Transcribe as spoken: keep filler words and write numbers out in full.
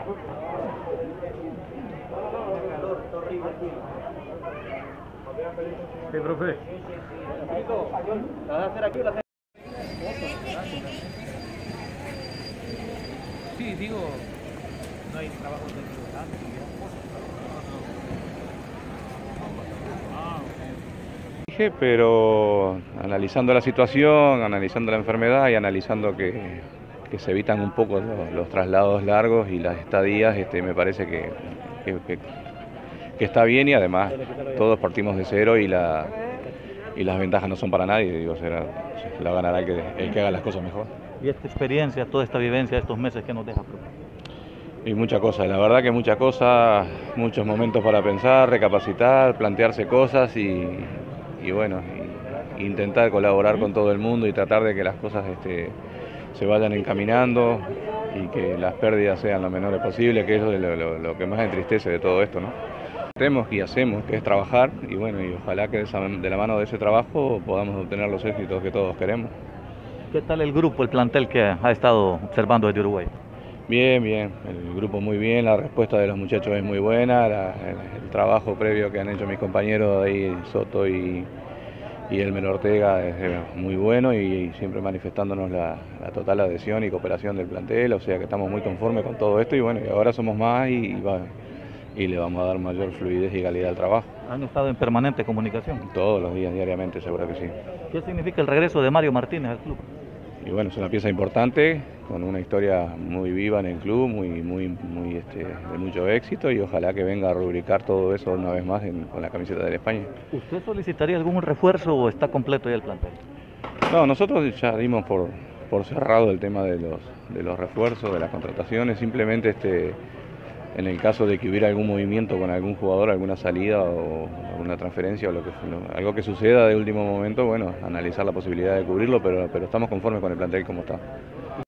Sí, profe. ¿La vas a hacer aquí o la haces? Sí, digo, no hay trabajo de Dije, pero analizando la situación, analizando la enfermedad y analizando que, que se evitan un poco los, los traslados largos y las estadías, este, me parece que, que, que, que está bien y además todos partimos de cero y, la, y las ventajas no son para nadie, digo, será, la ganará el que, el que haga las cosas mejor. Y esta experiencia, toda esta vivencia, estos meses que nos deja, profe. Y muchas cosas, la verdad que muchas cosas, muchos momentos para pensar, recapacitar, plantearse cosas y, y bueno, y intentar colaborar con todo el mundo y tratar de que las cosas este, se vayan encaminando y que las pérdidas sean lo menores posible, que eso es lo, lo, lo que más entristece de todo esto, ¿no? Hacemos y hacemos, que es trabajar, y bueno, y ojalá que de la mano de ese trabajo podamos obtener los éxitos que todos queremos. ¿Qué tal el grupo, el plantel que ha estado observando desde Uruguay? Bien, bien, el grupo muy bien, la respuesta de los muchachos es muy buena, la, el, el trabajo previo que han hecho mis compañeros ahí, Soto y, y Elmer Ortega, es muy bueno y siempre manifestándonos la, la total adhesión y cooperación del plantel, o sea que estamos muy conformes con todo esto y bueno, y ahora somos más y, y, va, y le vamos a dar mayor fluidez y calidad al trabajo. ¿Han estado en permanente comunicación? Todos los días, diariamente, seguro que sí. ¿Qué significa el regreso de Mario Martínez al club? Y bueno, es una pieza importante, con una historia muy viva en el club, muy, muy, muy este, de mucho éxito y ojalá que venga a rubricar todo eso una vez más en, con la camiseta de España. ¿Usted solicitaría algún refuerzo o está completo ya el plantel? No, nosotros ya dimos por, por cerrado el tema de los, de los refuerzos, de las contrataciones, simplemente este, en el caso de que hubiera algún movimiento con algún jugador, alguna salida o alguna transferencia o lo que, lo, algo que suceda de último momento, bueno, analizar la posibilidad de cubrirlo, pero, pero estamos conformes con el plantel como está.